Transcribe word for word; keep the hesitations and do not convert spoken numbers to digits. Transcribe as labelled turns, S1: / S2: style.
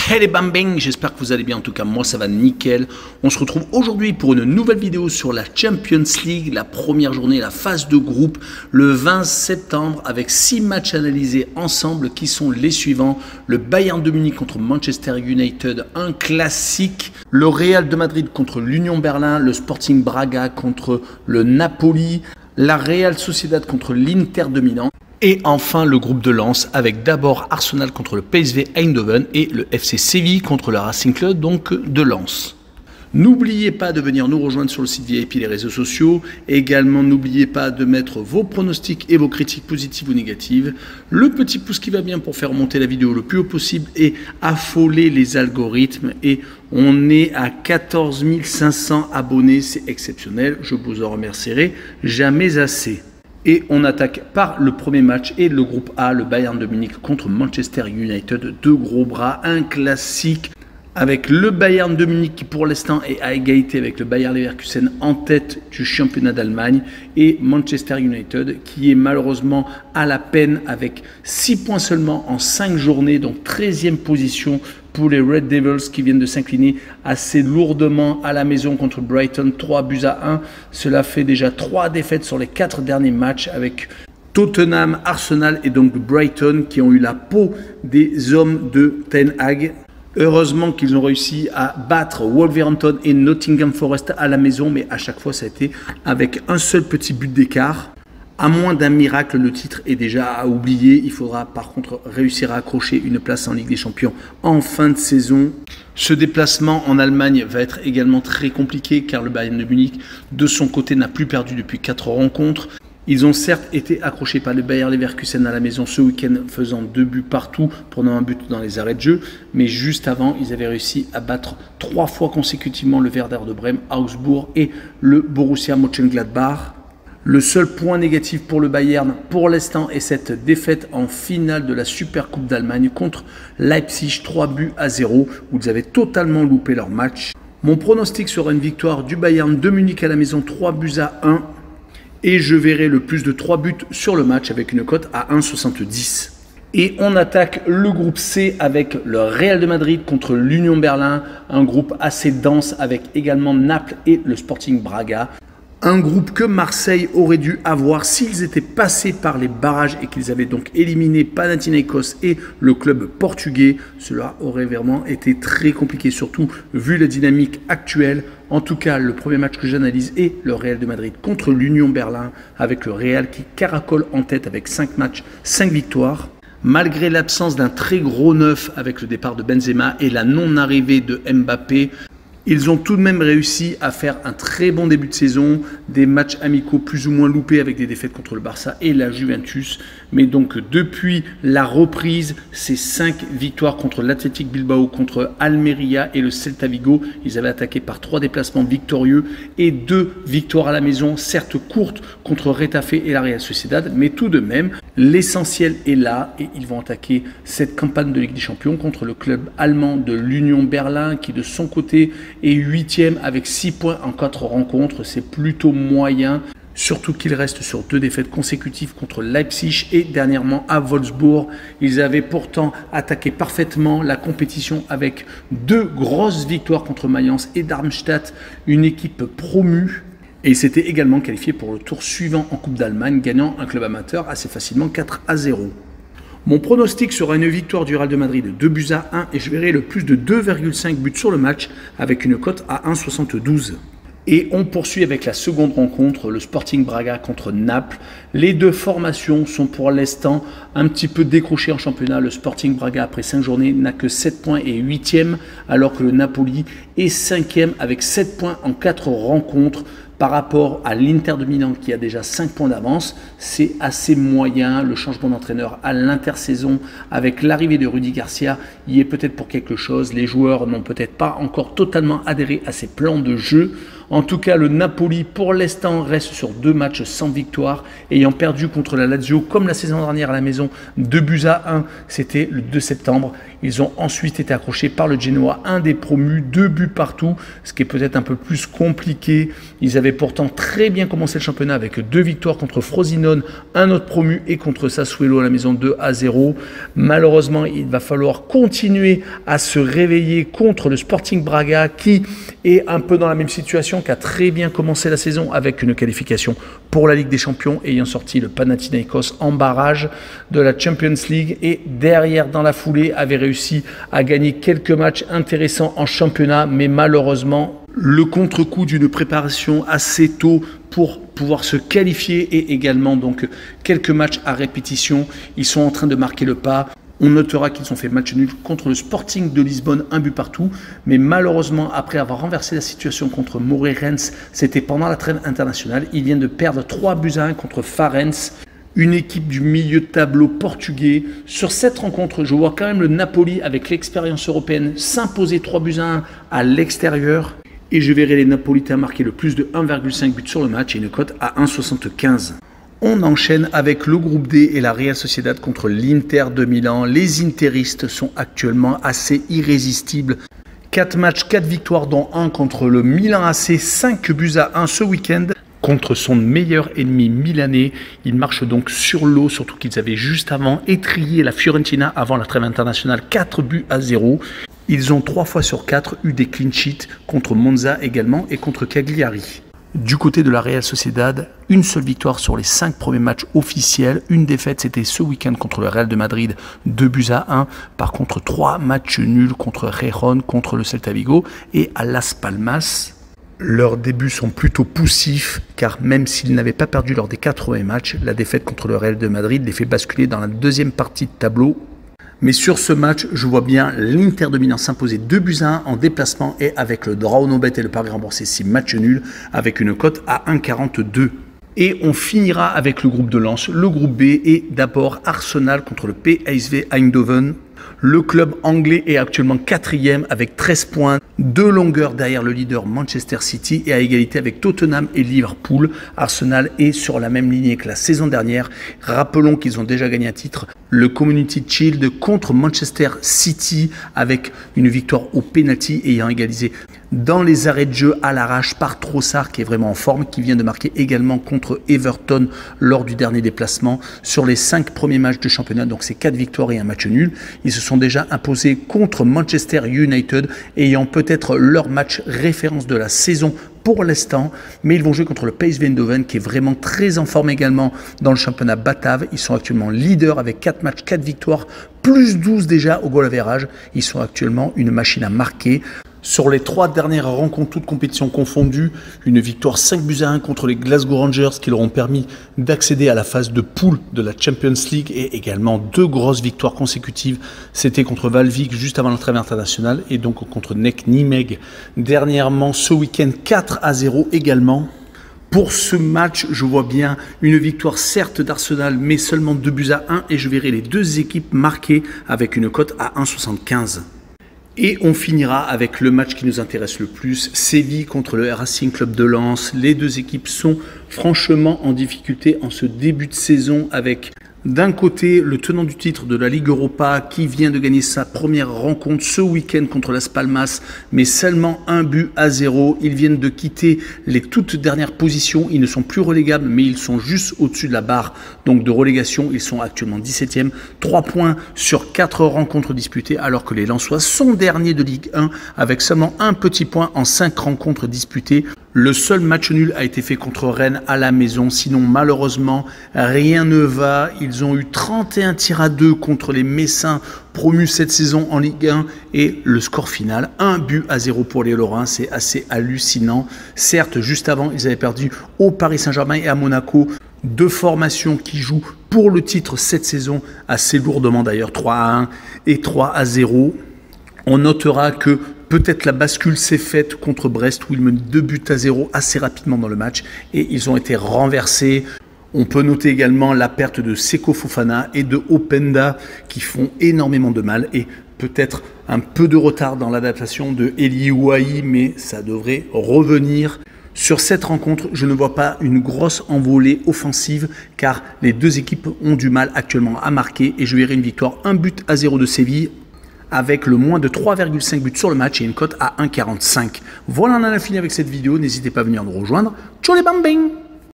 S1: Hey les bambins, j'espère que vous allez bien, en tout cas moi ça va nickel. On se retrouve aujourd'hui pour une nouvelle vidéo sur la Champions League, la première journée, la phase de groupe, le vingt septembre, avec six matchs analysés ensemble qui sont les suivants. Le Bayern de Munich contre Manchester United, un classique. Le Real de Madrid contre l'Union Berlin, le Sporting Braga contre le Napoli, la Real Sociedad contre l'Inter de Milan. Et enfin le groupe de Lens avec d'abord Arsenal contre le P S V Eindhoven et le F C Séville contre le Racing Club donc de Lens. N'oubliez pas de venir nous rejoindre sur le site V I P, les réseaux sociaux. Également, n'oubliez pas de mettre vos pronostics et vos critiques positives ou négatives. Le petit pouce qui va bien pour faire monter la vidéo le plus haut possible et affoler les algorithmes. Et on est à quatorze mille cinq cents abonnés, c'est exceptionnel. Je vous en remercierai jamais assez. Et on attaque par le premier match et le groupe A, le Bayern de Munich contre Manchester United. Deux gros bras, un classique avec le Bayern de Munich qui pour l'instant est à égalité avec le Bayer Leverkusen en tête du championnat d'Allemagne. Et Manchester United qui est malheureusement à la peine avec six points seulement en cinq journées, donc treizième position pour les Red Devils qui viennent de s'incliner assez lourdement à la maison contre Brighton, trois buts à un. Cela fait déjà trois défaites sur les quatre derniers matchs avec Tottenham, Arsenal et donc Brighton qui ont eu la peau des hommes de Ten Hag. Heureusement qu'ils ont réussi à battre Wolverhampton et Nottingham Forest à la maison, mais à chaque fois ça a été avec un seul petit but d'écart. À moins d'un miracle, le titre est déjà à oublier. Il faudra par contre réussir à accrocher une place en Ligue des Champions en fin de saison. Ce déplacement en Allemagne va être également très compliqué car le Bayern de Munich, de son côté, n'a plus perdu depuis quatre rencontres. Ils ont certes été accrochés par le Bayer Leverkusen à la maison ce week-end, faisant deux buts partout, prenant un but dans les arrêts de jeu. Mais juste avant, ils avaient réussi à battre trois fois consécutivement le Werder de Brême, Augsbourg et le Borussia Mönchengladbach. Le seul point négatif pour le Bayern pour l'instant est cette défaite en finale de la Super Coupe d'Allemagne contre Leipzig, trois buts à zéro, où ils avaient totalement loupé leur match. Mon pronostic sera une victoire du Bayern de Munich à la maison, trois buts à un. Et je verrai le plus de trois buts sur le match avec une cote à un virgule soixante-dix. Et on attaque le groupe C avec le Real de Madrid contre l'Union Berlin, un groupe assez dense avec également Naples et le Sporting Braga. Un groupe que Marseille aurait dû avoir s'ils étaient passés par les barrages et qu'ils avaient donc éliminé Panathinaikos et le club portugais. Cela aurait vraiment été très compliqué, surtout vu la dynamique actuelle. En tout cas, le premier match que j'analyse est le Real de Madrid contre l'Union Berlin, avec le Real qui caracole en tête avec cinq matchs, cinq victoires. Malgré l'absence d'un très gros neuf avec le départ de Benzema et la non-arrivée de Mbappé, ils ont tout de même réussi à faire un très bon début de saison, des matchs amicaux plus ou moins loupés avec des défaites contre le Barça et la Juventus. Mais donc depuis la reprise, ces cinq victoires contre l'Athletic Bilbao, contre Almeria et le Celta Vigo, ils avaient attaqué par trois déplacements victorieux et deux victoires à la maison, certes courtes contre Retafe et la Real Sociedad, mais tout de même, l'essentiel est là et ils vont attaquer cette campagne de Ligue des Champions contre le club allemand de l'Union Berlin qui de son côté est huitième avec six points en quatre rencontres, c'est plutôt moyen. Surtout qu'ils restent sur deux défaites consécutives contre Leipzig et dernièrement à Wolfsburg. Ils avaient pourtant attaqué parfaitement la compétition avec deux grosses victoires contre Mayence et Darmstadt, une équipe promue. Et ils s'étaient également qualifiés pour le tour suivant en Coupe d'Allemagne, gagnant un club amateur assez facilement quatre à zéro. Mon pronostic sera une victoire du Real de Madrid de deux buts à un et je verrai le plus de deux virgule cinq buts sur le match avec une cote à un virgule soixante-douze. Et on poursuit avec la seconde rencontre, le Sporting Braga contre Naples. Les deux formations sont pour l'instant un petit peu décrochées en championnat. Le Sporting Braga, après cinq journées, n'a que sept points et huitième, alors que le Napoli est cinquième avec sept points en quatre rencontres. Par rapport à l'Inter de Milan qui a déjà cinq points d'avance, c'est assez moyen. Le changement d'entraîneur à l'intersaison avec l'arrivée de Rudy Garcia y est peut-être pour quelque chose. Les joueurs n'ont peut-être pas encore totalement adhéré à ses plans de jeu. En tout cas, le Napoli, pour l'instant, reste sur deux matchs sans victoire, ayant perdu contre la Lazio, comme la saison dernière à la maison, deux buts à un. C'était le deux septembre. Ils ont ensuite été accrochés par le Genoa, un des promus, deux buts partout, ce qui est peut-être un peu plus compliqué. Ils avaient pourtant très bien commencé le championnat avec deux victoires contre Frosinone, un autre promu, et contre Sassuolo à la maison deux à zéro. Malheureusement, il va falloir continuer à se réveiller contre le Sporting Braga qui est un peu dans la même situation, qui a très bien commencé la saison avec une qualification pour la Ligue des Champions, ayant sorti le Panathinaikos en barrage de la Champions League, et derrière dans la foulée avait réussi à gagner quelques matchs intéressants en championnat, mais malheureusement le contre-coup d'une préparation assez tôt pour pouvoir se qualifier, et également donc quelques matchs à répétition, ils sont en train de marquer le pas. On notera qu'ils ont fait match nul contre le Sporting de Lisbonne, un but partout. Mais malheureusement, après avoir renversé la situation contre Moreirense, c'était pendant la trêve internationale. Ils viennent de perdre trois buts à un contre Farense, une équipe du milieu de tableau portugais. Sur cette rencontre, je vois quand même le Napoli, avec l'expérience européenne, s'imposer trois buts à un à l'extérieur. Et je verrai les Napolitains marquer le plus de un virgule cinq buts sur le match et une cote à un virgule soixante-quinze. On enchaîne avec le groupe D et la Real Sociedad contre l'Inter de Milan. Les interistes sont actuellement assez irrésistibles. quatre matchs, quatre victoires, dont un contre le Milan A C, cinq buts à un ce week-end contre son meilleur ennemi milanais. Ils marchent donc sur l'eau, surtout qu'ils avaient juste avant étrillé la Fiorentina avant la trêve internationale, quatre buts à zéro. Ils ont trois fois sur quatre eu des clean sheets contre Monza également et contre Cagliari. Du côté de la Real Sociedad, une seule victoire sur les cinq premiers matchs officiels. Une défaite, c'était ce week-end contre le Real de Madrid, deux buts à un. Par contre, trois matchs nuls contre Gijón, contre le Celta Vigo et à Las Palmas. Leurs débuts sont plutôt poussifs, car même s'ils n'avaient pas perdu lors des quatre premiers matchs, la défaite contre le Real de Madrid les fait basculer dans la deuxième partie de tableau. Mais sur ce match, je vois bien l'Inter de Milan s'imposer deux buts à un en déplacement, et avec le draw no bet et le pari remboursé si match nul, avec une cote à un virgule quarante-deux. Et on finira avec le groupe de Lens, le groupe B, et d'abord Arsenal contre le P S V Eindhoven. Le club anglais est actuellement quatrième avec treize points, deux longueurs derrière le leader Manchester City, et à égalité avec Tottenham et Liverpool. Arsenal est sur la même lignée que la saison dernière. Rappelons qu'ils ont déjà gagné un titre, le Community Shield, contre Manchester City, avec une victoire au penalty ayant égalisé dans les arrêts de jeu à l'arrache par Trossard, qui est vraiment en forme, qui vient de marquer également contre Everton lors du dernier déplacement. Sur les cinq premiers matchs de championnat, donc c'est quatre victoires et un match nul, ils se sont déjà imposés contre Manchester United, ayant peut-être leur match référence de la saison pour l'instant, mais ils vont jouer contre le P S V Eindhoven, qui est vraiment très en forme également dans le championnat batave. Ils sont actuellement leaders avec quatre matchs, quatre victoires, plus douze déjà au goal average. Ils sont actuellement une machine à marquer. Sur les trois dernières rencontres, toutes compétitions confondues, une victoire cinq buts à un contre les Glasgow Rangers, qui leur ont permis d'accéder à la phase de poule de la Champions League, et également deux grosses victoires consécutives. C'était contre Valvik juste avant la trêve internationale, et donc contre Nek Nimeg dernièrement ce week-end, quatre à zéro également. Pour ce match, je vois bien une victoire certes d'Arsenal, mais seulement deux buts à un, et je verrai les deux équipes marquées avec une cote à un virgule soixante-quinze. Et on finira avec le match qui nous intéresse le plus, Séville contre le Racing Club de Lens. Les deux équipes sont franchement en difficulté en ce début de saison, avec d'un côté le tenant du titre de la Ligue Europa qui vient de gagner sa première rencontre ce week-end contre Las Palmas, mais seulement un but à zéro. Ils viennent de quitter les toutes dernières positions, ils ne sont plus relégables, mais ils sont juste au-dessus de la barre donc de relégation. Ils sont actuellement dix-septième, trois points sur quatre rencontres disputées, alors que les Lensois sont derniers de Ligue un avec seulement un petit point en cinq rencontres disputées. Le seul match nul a été fait contre Rennes à la maison, sinon malheureusement rien ne va. Ils ont eu trente et un tirs à deux contre les Messins, promus cette saison en Ligue un, et le score final, un but à zéro pour les Lorrains, c'est assez hallucinant. Certes, juste avant, ils avaient perdu au Paris Saint-Germain et à Monaco, deux formations qui jouent pour le titre cette saison, assez lourdement d'ailleurs, trois à un et trois à zéro. On notera que peut-être la bascule s'est faite contre Brest, où ils menent deux buts à zéro assez rapidement dans le match, et ils ont été renversés. On peut noter également la perte de Seko Fofana et de Openda, qui font énormément de mal, et peut-être un peu de retard dans l'adaptation de Eli Ouahi, mais ça devrait revenir. Sur cette rencontre, je ne vois pas une grosse envolée offensive, car les deux équipes ont du mal actuellement à marquer, et je verrai une victoire un but à zéro de Séville, avec le moins de trois virgule cinq buts sur le match et une cote à un virgule quarante-cinq. Voilà, on en a fini avec cette vidéo. N'hésitez pas à venir nous rejoindre. Ciao les bambins!